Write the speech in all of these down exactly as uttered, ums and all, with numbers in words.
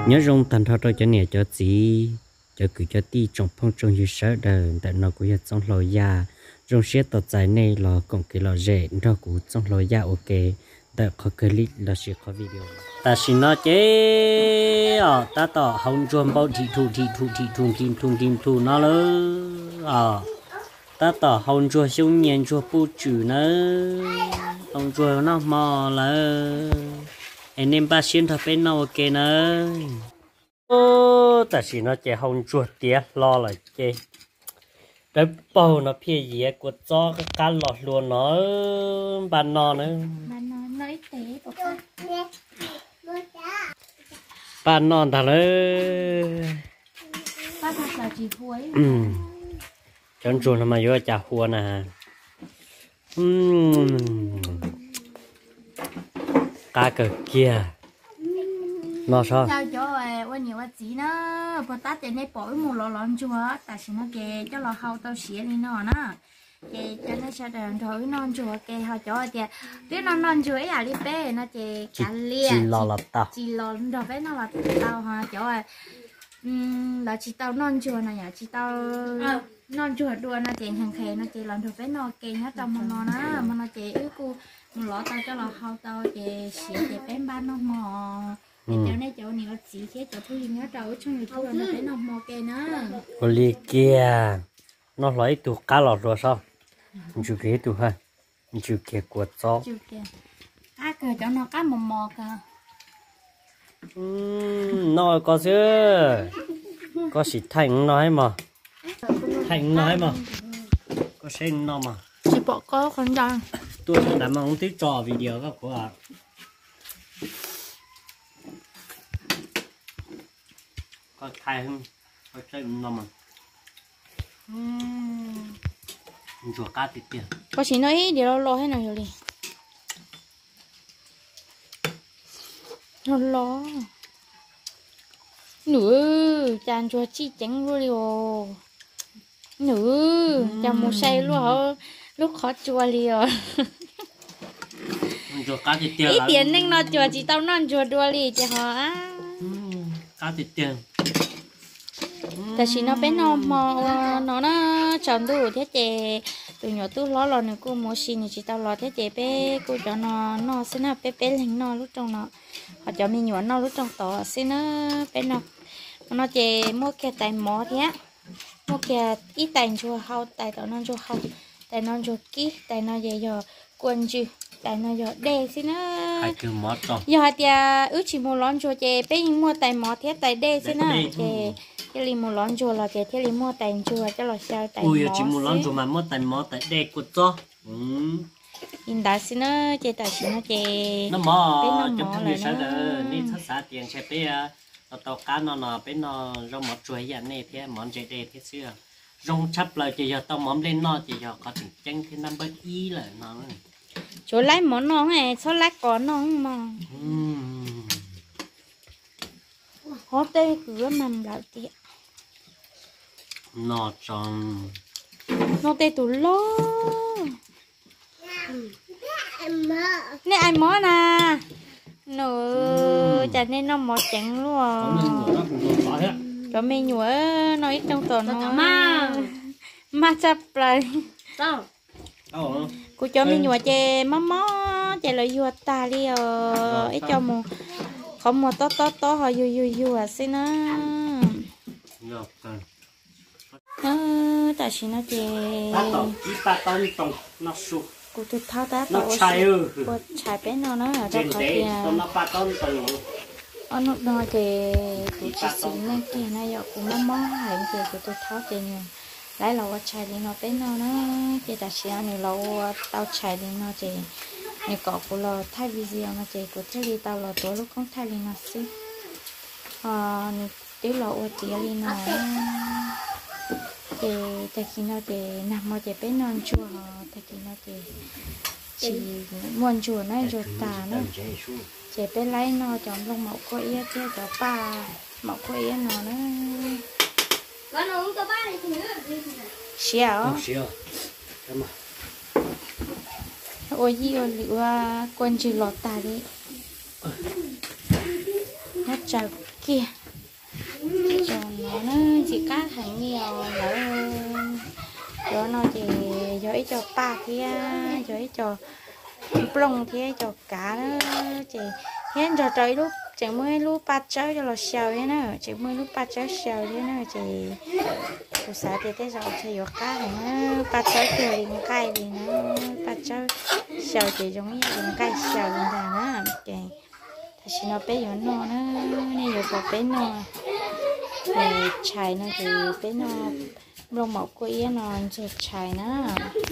nhớ rong thành thao cho nè cho gì cho cứ cho ti trong phong trong như sợ đời tại nó cũng trong lò ya rong xét tọt dài này là còn cái lò rẻ nó cũng trong lò ya ok tại có clip là sẽ có video ta xin nó chế ờ ta tỏ hồng chuồn bao thị thu thị thu thị thu kim thu kim thu nó lơ ờ ta tỏ hồng chùa siêu nhiên chùa pu chữ nữa hồng chùa nó mò lơ anh em ba xin thật bên nào ok nữa ô ta xin nó chế hồng chùa tía lo lại chế cái bầu nó phía gì của cho cái cá lọt luôn nó bàn nọ nữa bàn nọ nó ít tế bàn nọ thằng ơi ba thật là chỉ cuối chân chuồn là mà vô chả hùa nè cá cờ kia nó sao sao cho qua nhiều quá chỉ nó bữa tát thì này bỏ một lọ lon chua tại sao nó kề cho lọ hậu tao xỉa đi nó nè kề cho nó sao đờn thổi non chua kề họ cho kề biết non non chua ấy à đi bé nó kề cả lia chỉ lò là tao chỉ lọ rồi bé nó là tao ha cho là chỉ tao non chua này à chỉ tao non chua đua nó kề hàng kề nó kề làm thổi bé nó kề hết trong món nó nè mà nó kề ứ cô một lọ tao cho lọ hậu tao kề xỉa kề bé ba nó mò chỗ này chỗ này là chỉ cái chỗ thu nhớ trâu trong người thu nó phải nằm mò kê nữa. Có lia kia, nó lấy tụ cá lọt rồi sao? Chú kia tụ ha, chú kia quật gió. Chú kia, cá cờ chỗ nó cá mò mò cả. Nói có chứ, có gì thành nói mà, thành nói mà, có xem nó mà. Chỉ bỏ có con răng. Tôi đã mà không thích trò video các cô ạ. Có thay không? Có chơi nó mà. Chùa cá thịt tiền. Có chỉ nói điều lo lo hay nào rồi đi. Lo lo. Nữa, chàng chùa chi trắng luôn rồi. Nữa, chàng một say luôn hả? Lúc khó chùa liền. Chùa cá thịt tiền. Ý tiền nên nó chùa chỉ tao non chùa đua liền chứ hả? Cá thịt tiền. Tại vì nó bé nó mò nó nó chọn đủ thế chị từ nhỏ tôi lo lo này cô mua xin chỉ tao lo thế chị bé cô cho nó nó xin nó bé bé lên nó lúc trong nó họ cho mình nhuận nó lúc trong tỏ xin nó bé nó nó chị mua cái tay mỏ thế mua cái ít tay chua hao tay tao non chua hao tay non chua kí tay nó về giờ quần chứ tay nó giờ đè xin nó hai cứ mót rồi giờ thì ước chỉ mua lon chua chị bé mua tay mỏ thế tay đè xin nó chị cái li mua lon chua là cái cái li mua tay chua cho là sao tay mỏ ui chỉ mua lon chua mà mua tay mỏ tay đè cột cho nhìn đã xin nó chị tại xin nó chị nó mỏ chụp thằng gì sao đó đi thắt xả tiền xe bé tàu cá nó nó bé nó rong mỏ chuối vậy này thế món chạy đè thế xưa rong chắp lại chỉ giờ tao mắm lên nó chỉ giờ có thằng chân thì năm bấy y là nó chỗ lấy món nó này số lấy có nó mà hốt tê cứ nằm lại tiệt nó tròn nó tê tủ lô nè ai mó nè nữa chả nên nó mò chẳng luôn cho mình nhủa nó ít trong tổ nó mà chập lại sao cô cho mình nhủa chè mó mó chè lại vua ta đi ờ ít cho một không một to to to họ vua vua vua xin nó ờ tại sao nó chè cô tôi tháo đá nó chạy ư cô chạy bé nó nó ở trong khỏi kìa ở nó nó thì cô chỉ xin lên kia nó giờ cũng nó mó lại thì cô tôi tháo chè nhiều lấy lâu chạy đi nó bé nó nó chị ta xia này lâu tao chạy đi nó chị này có cô lo thay video nó chị cô thay đi tao lo tối lúc không thay đi nó xí à này tí lâu chị đi nó chị ta khi nó chị nằm mà chị bé non chua ta khi nó chị chị muốn chua nó chua tà nó chị bé lấy nó chọn lông mẫu có ý chứ cho ba mẫu có ý nó nó con uống cho ba này thì nữa xéo xéo ôi gì ôi liệu quân chỉ lọt ta đi nó chào kia cho nó nó chỉ cá thằng nhiều nữa cho nó chỉ cho ít cho ba kia cho ít cho plong kia cho cá đó chỉ hết cho trời lúc chỉ mới lúc ba cháu cho nó xào thế nữa chỉ mới lúc ba cháu xào thế nữa chỉ tôi sợ thì thế rồi chỉ có cá này ba cháu kiểu liền cay thì nó ba cháu xào chỉ giống như liền cay xào liền thà nó chỉ thì xin nó bé nhỏ nó nó này giờ có bé nó để chạy nó thì bé nó rong mọc của yên nó chỉ chạy nó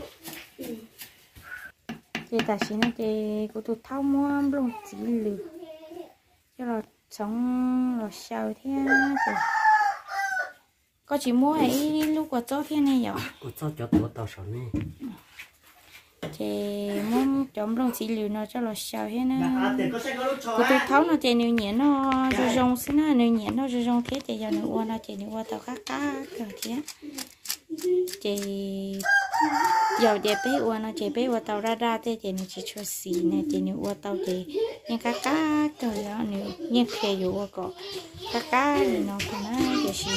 thì ta xin nó thì của tôi tháo mua rong chỉ lừa cho nó sống rồi sao thế thì có chỉ mua ấy lúc có cho thế này vậy có cho cho tôi tao sống này thì muốn chọn rong chỉ lừa nó cho nó sao thế nữa của tôi tháo nó thì nhiều nhện nó rồi rong xin nó nhiều nhện nó rồi rong thế thì giờ nó qua nó thì nó qua tao cá cá kiểu thế thì giờ để bé qua nó chỉ bé qua tàu ra ra thế thì nó chỉ cho xì này thì nó qua tàu thì nhưng cá cá rồi đó nó nhưng khi dù qua cọ cá cá thì nó phải nó chỉ xì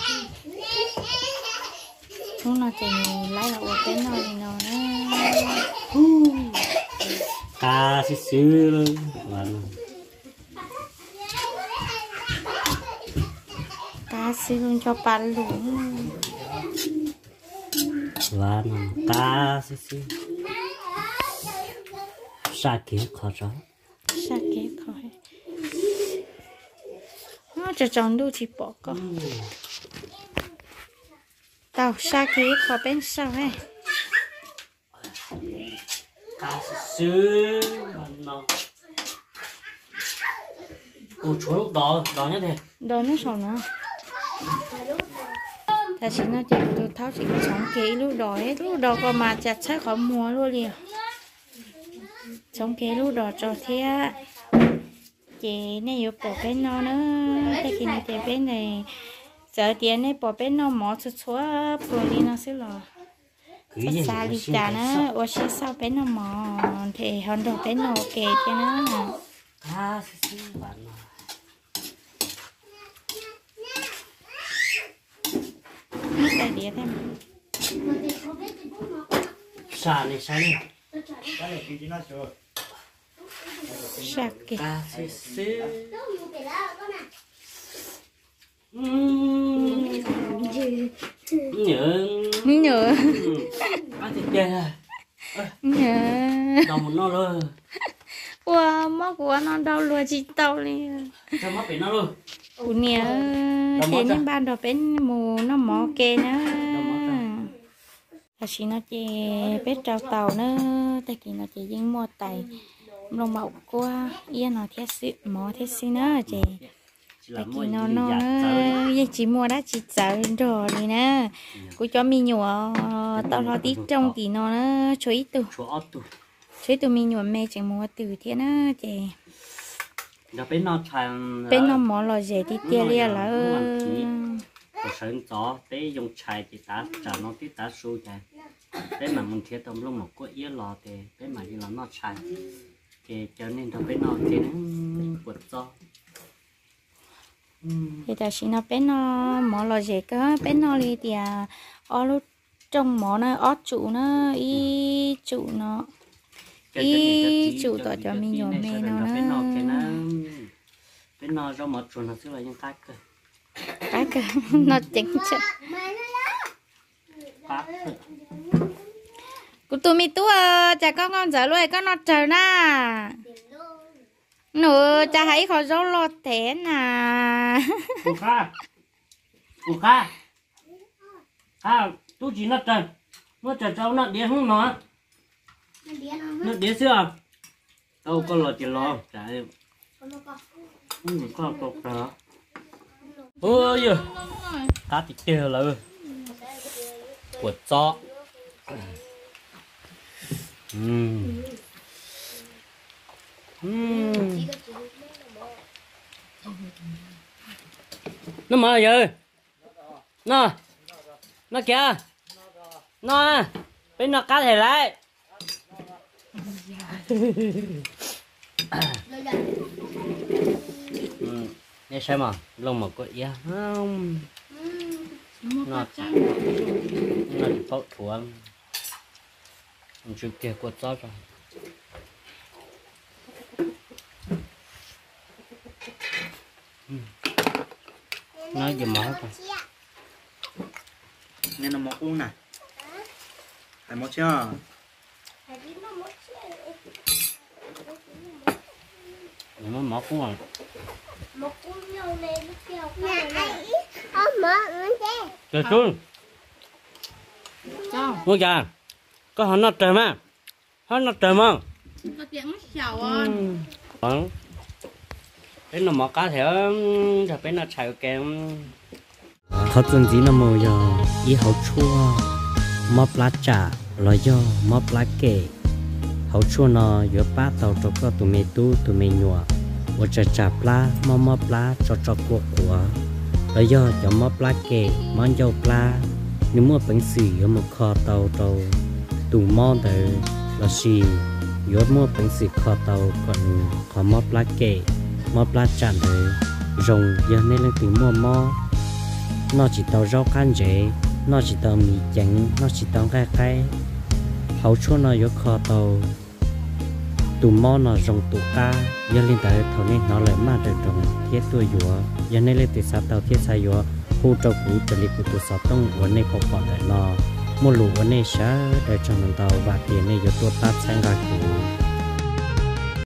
lúc nào thì nó lấy lại qua bé nó thì nó nó cá xí xíu cá xí luôn cho pan luôn và cá xí xí sa kia khó cho sa kia khó nó chỉ tròn đu chỉ bỏ có tao sa kia khó bên sau ấy cá xí xí nó ủa chỗ đó đó như thế đó nó sao nữa ta chỉ nói chuyện tôi tháo chỉ sống kỹ lúc đó hết lúc đó còn mà chặt chắc khó mua luôn liền sống kỹ lúc đó cho thế chị này yêu bỏ bên nó nữa cái kia này thì bên này giờ tiền này bỏ bên nó mỏ chút chút rồi đi nó sẽ là xa đi cả nữa ở phía sau bên nó mỏ thì hơn đồ bên nó ok thế nữa cá xí xí bạn nó tại địa thêm sa này sa này sa kì cá xí xí nhớ nhớ ăn thịt chè nhớ đầu nó luôn wow mắt của nó đau luôn chị tao liền cho mắt bị nó luôn ủa nhớ thế nên ban đầu bên mù nó mỏ kê nữa là chỉ nó chỉ biết trao tàu nữa tại vì nó chỉ dính mua tay lông mọc qua yên nó thiết sĩ mỏ thiết sĩ nữa chị tại vì nó nó nó chỉ mua đã chỉ sợ rồi đi nè cô cho mi nhựa tao lo tí trong thì nó nó chuối từ chuối từ mi nhựa mẹ chỉ mua từ thế nữa chị bên nó thành bên nó mỏ lo dễ thì tia lia là sơn gió bé dùng chài thì ta trả nó tí ta su chài bé mà mình thiệt tôm lúc một có yếu lò thì bé mà đi là nó chài thì cho nên thằng bé nó thì nó quật gió thì ta chỉ nó bên nó mỏ lo dễ cơ bên nó đi thì ở lúc trong mỏ nó ót trụ nó y trụ nó y trụ tỏ cho mình nhỏ mẹ nó nó bên nó rau mật rồi nó sẽ là những cái cơ cái cơ nó chính chứ cô tụi mi tua chả con con dở luôn con nó chờ na nữa chả thấy khó rau lọt thế nà cô kha cô kha kha tôi chỉ nó chờ nó chờ cháu nó đĩa không nó nó đĩa xưa đâu có lọt chỉ lo chạy ừ có cột đó ôi giời cá thịt tiêu là quật gió ừm ừm nó mà giờ nó nó kìa nó bên nó cá thể lại nghe xem mà lông mà có ý không nó nó tốt thua mình chụp kia quật gió rồi nó gì máu rồi nên nó mọc uống này phải mọc chưa nó máu cũng rồi trời xuống ngôi già có họ nó trời mà họ nó trời mà có tiếng chào anh vâng bên nó mọc cá theo rồi bên nó chạy kèm họ tuần gì nó mồi giờ ý hậu chua mọc lá trà lo do mọc lá kề hậu chua nó giữa ba tàu cho có tụi mày tu tụi mày nhua và chả chả pla mò mò pla cho cho của của lo do cho mọc lá kề món dầu pla nếu mua bánh xì ở một kho tàu tàu tụ mò để là xì giữa mua bánh xì kho tàu còn có mọc lá kề mọc lá trà để rồng giờ nên lên tìm mua mò nó chỉ tàu rau can dễ nó chỉ tàu mì chén nó chỉ tàu gai gai hậu chua nó có kho tàu tụ mò nó rồng tụ ca giờ lên tới thầu nên nó lại mà được trồng thiết tuổi dừa giờ nên lên từ sát tàu thiết sai dừa khu trâu cũ trở lại của tụ sáu tông vấn đề không còn lại nó mua lũ vấn đề sáng để cho mình tàu và tiền này giờ tôi tát sang gà cũ